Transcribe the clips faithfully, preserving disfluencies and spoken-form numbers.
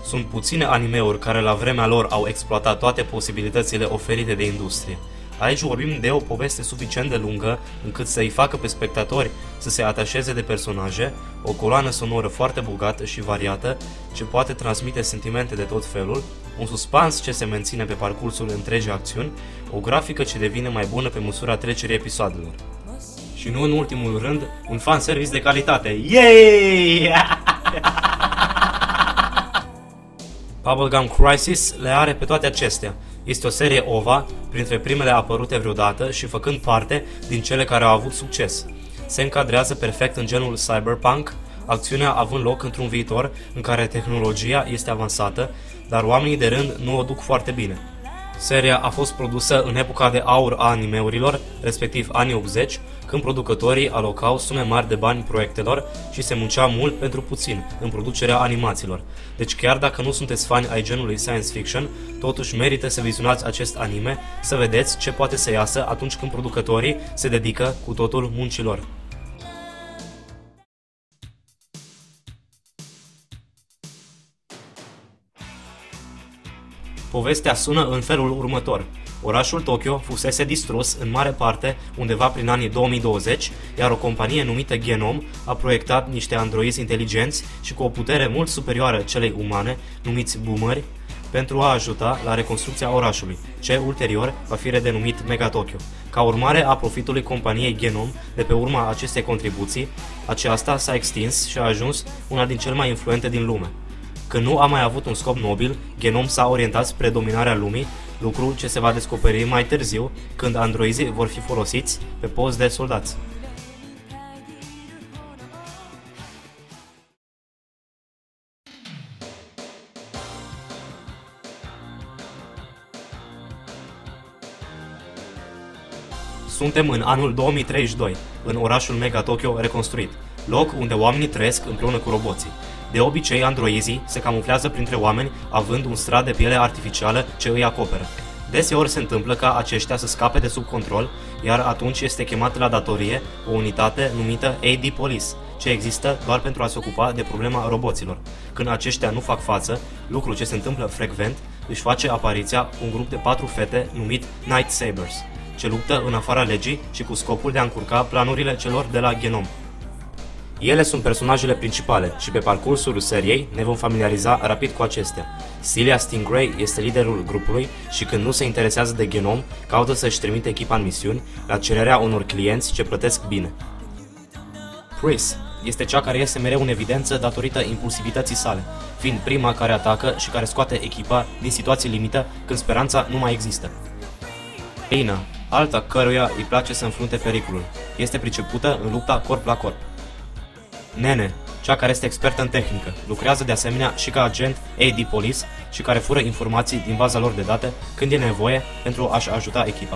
Sunt puține anime-uri care la vremea lor au exploatat toate posibilitățile oferite de industrie. Aici vorbim de o poveste suficient de lungă încât să-i facă pe spectatori să se atașeze de personaje, o coloană sonoră foarte bogată și variată, ce poate transmite sentimente de tot felul, un suspans ce se menține pe parcursul întregii acțiuni, o grafică ce devine mai bună pe măsura trecerii episoadelor. Și nu în ultimul rând, un fanservice de calitate. Yay! Bubblegum Crisis le are pe toate acestea. Este o serie O V A, printre primele apărute vreodată și făcând parte din cele care au avut succes. Se încadrează perfect în genul cyberpunk, acțiunea având loc într-un viitor în care tehnologia este avansată, dar oamenii de rând nu o duc foarte bine. Seria a fost produsă în epoca de aur a animeurilor, respectiv anii optzeci, când producătorii alocau sume mari de bani proiectelor și se muncea mult pentru puțin în producerea animațiilor. Deci chiar dacă nu sunteți fani ai genului science fiction, totuși merită să vizionați acest anime, să vedeți ce poate să iasă atunci când producătorii se dedică cu totul muncilor. Povestea sună în felul următor. Orașul Tokyo fusese distrus în mare parte undeva prin anii două mii douăzeci, iar o companie numită Genom a proiectat niște androizi inteligenți și cu o putere mult superioară celei umane, numiți boomeri, pentru a ajuta la reconstrucția orașului, ce ulterior va fi redenumit Mega Tokyo. Ca urmare a profitului companiei Genom de pe urma acestei contribuții, aceasta s-a extins și a ajuns una din cele mai influente din lume. Când nu a mai avut un scop nobil, Genom s-a orientat spre dominarea lumii, lucru ce se va descoperi mai târziu, când androizii vor fi folosiți pe post de soldați. Suntem în anul două mii treizeci și doi, în orașul Mega Tokyo reconstruit, loc unde oamenii trăiesc împreună cu roboții. De obicei, androizii se camuflează printre oameni având un strat de piele artificială ce îi acoperă. Deseori se întâmplă ca aceștia să scape de sub control, iar atunci este chemată la datorie o unitate numită A D Police, ce există doar pentru a se ocupa de problema roboților. Când aceștia nu fac față, lucru ce se întâmplă frecvent, își face apariția un grup de patru fete numit Night Sabers, ce luptă în afara legii și cu scopul de a încurca planurile celor de la Genom. Ele sunt personajele principale și pe parcursul seriei ne vom familiariza rapid cu acestea. Celia Stingray este liderul grupului și când nu se interesează de Genom, caută să-și trimite echipa în misiuni la cererea unor clienți ce plătesc bine. Pris este cea care iese mereu în evidență datorită impulsivității sale, fiind prima care atacă și care scoate echipa din situații limită când speranța nu mai există. Eina, alta căruia îi place să înfrunte pericolul, este pricepută în lupta corp la corp. Nene, cea care este expertă în tehnică, lucrează de asemenea și ca agent A D Police și care fură informații din baza lor de date când e nevoie pentru a-și ajuta echipa.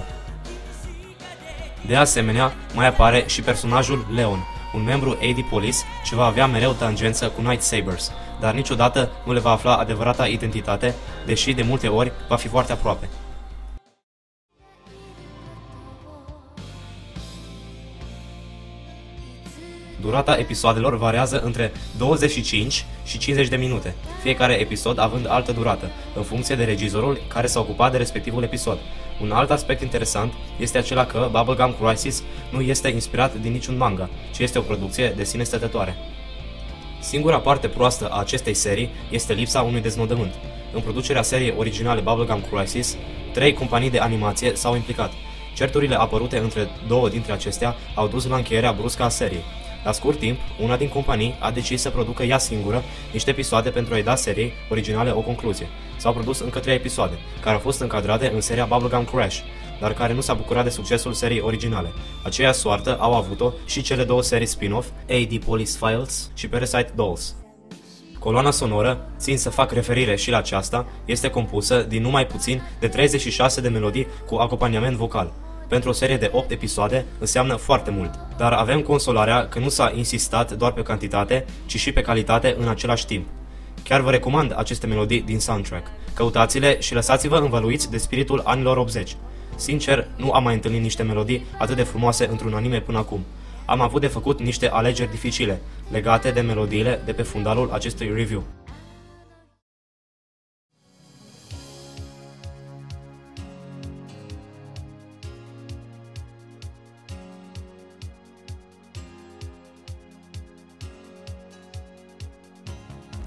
De asemenea, mai apare și personajul Leon, un membru A D Police ce va avea mereu tangență cu Night Sabers, dar niciodată nu le va afla adevărata identitate, deși de multe ori va fi foarte aproape. Durata episoadelor variază între douăzeci și cinci și cincizeci de minute, fiecare episod având altă durată, în funcție de regizorul care s-a ocupat de respectivul episod. Un alt aspect interesant este acela că Bubblegum Crisis nu este inspirat din niciun manga, ci este o producție de sine stătătoare. Singura parte proastă a acestei serii este lipsa unui deznodământ. În producerea seriei originale Bubblegum Crisis, trei companii de animație s-au implicat. Certurile apărute între două dintre acestea au dus la încheierea bruscă a seriei. La scurt timp, una din companii a decis să producă ea singură niște episoade pentru a-i da seriei originale o concluzie. S-au produs încă trei episoade, care au fost încadrate în seria Bubblegum Crash, dar care nu s-a bucurat de succesul seriei originale. Aceeași soartă au avut-o și cele două serii spin-off, A D Police Files și Parasite Dolls. Coloana sonoră, țin să fac referire și la aceasta, este compusă din numai puțin de treizeci și șase de melodii cu acompaniament vocal. Pentru o serie de opt episoade înseamnă foarte mult, dar avem consolarea că nu s-a insistat doar pe cantitate, ci și pe calitate în același timp. Chiar vă recomand aceste melodii din soundtrack. Căutați-le și lăsați-vă învăluiți de spiritul anilor optzeci. Sincer, nu am mai întâlnit niște melodii atât de frumoase într-un anime până acum. Am avut de făcut niște alegeri dificile, legate de melodiile de pe fundalul acestui review.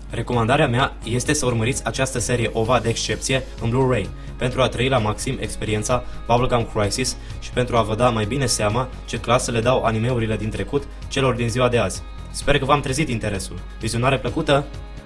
Recomandarea mea este să urmăriți această serie O V A de excepție în Blu-ray, pentru a trăi la maxim experiența Bubblegum Crisis și pentru a vă da mai bine seama ce clasă le dau animeurile din trecut celor din ziua de azi. Sper că v-am trezit interesul. Vizionare plăcută!